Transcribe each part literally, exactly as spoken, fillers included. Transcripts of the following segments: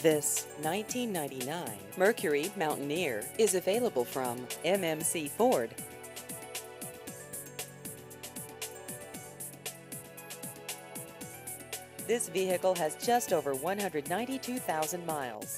This nineteen ninety-nine Mercury Mountaineer is available from M M C Ford. This vehicle has just over one hundred ninety-two thousand miles.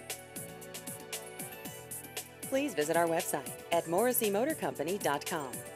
Please visit our website at morrissey motor company dot com.